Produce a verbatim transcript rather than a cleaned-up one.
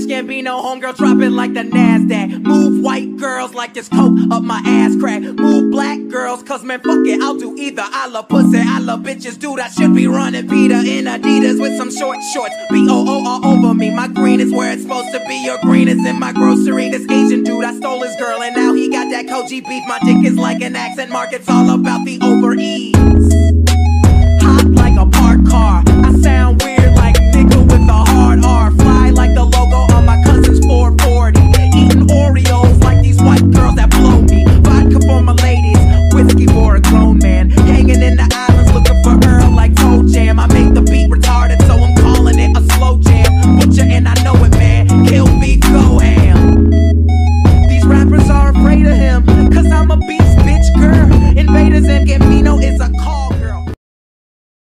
Childish Gambino, homegirl, drop it like the NASDAQ. Move white girls like this coke up my ass crack. Move black girls, cause man, fuck it, I'll do either. I love pussy, I love bitches, dude, I should be running Peter in Adidas with some short shorts. B O O all over me, my green is where it's supposed to be. Your green is in my grocery. This Asian dude, I stole his girl and now he got that Koji beef. My dick is like an accent mark, it's all about the over-E.